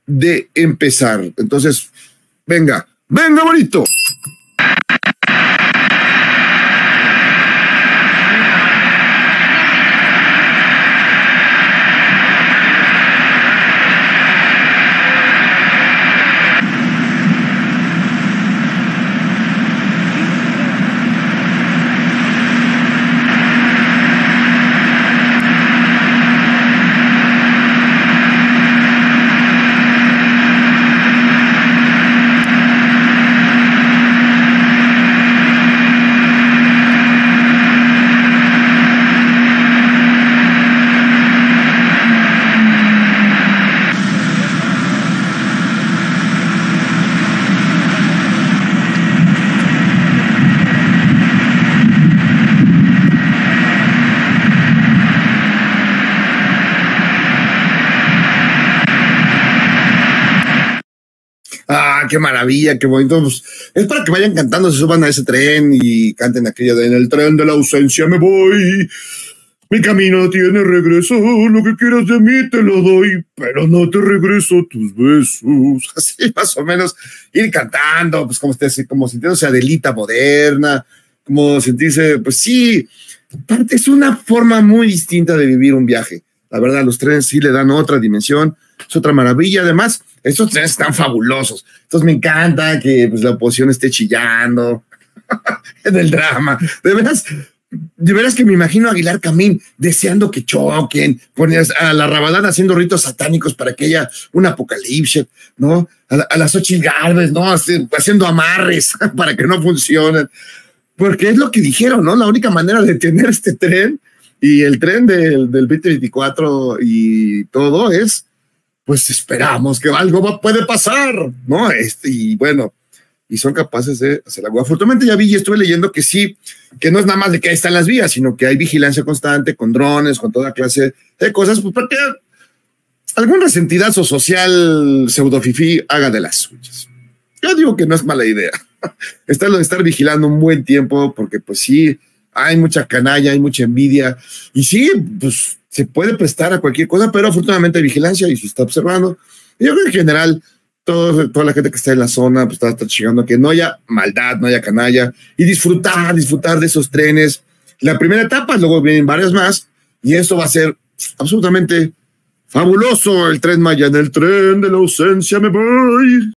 de empezar. Entonces, venga, venga, bonito. Ah, qué maravilla, qué bonito. Pues, es para que vayan cantando, se suban a ese tren y canten aquello de en el tren de la ausencia me voy. Mi camino tiene regreso, lo que quieras de mí te lo doy, pero no te regreso tus besos. Así más o menos, ir cantando, pues como sintiéndose Adelita moderna, como sentirse, pues sí, es una forma muy distinta de vivir un viaje. La verdad, los trenes sí le dan otra dimensión, es otra maravilla. Además, estos trenes están fabulosos. Entonces me encanta que pues, la oposición esté chillando en el drama. De veras que me imagino a Aguilar Camín deseando que choquen, poner a la Rabadán haciendo ritos satánicos para que haya un apocalipsis, ¿no? A la Xochitl Gálvez, ¿no? Haciendo amarres para que no funcionen. Porque es lo que dijeron, ¿no? La única manera de tener este tren y el tren del 2024 y todo es, pues esperamos que algo puede pasar, ¿no? Y bueno, y son capaces de hacer algo. Afortunadamente ya vi y estuve leyendo que sí, que no es nada más de que ahí están las vías, sino que hay vigilancia constante con drones, con toda clase de cosas, pues para que algún resentidazo social pseudo-fifí haga de las suyas. Yo digo que no es mala idea. Estar vigilando un buen tiempo, porque pues sí, hay mucha canalla, hay mucha envidia, y sí, pues se puede prestar a cualquier cosa, pero afortunadamente hay vigilancia y se está observando. Y yo creo que en general, toda la gente que está en la zona, pues está chingando a que no haya maldad, no haya canalla, y disfrutar de esos trenes. La primera etapa, luego vienen varias más, y eso va a ser absolutamente fabuloso. El Tren Maya, en el tren de la ausencia me voy.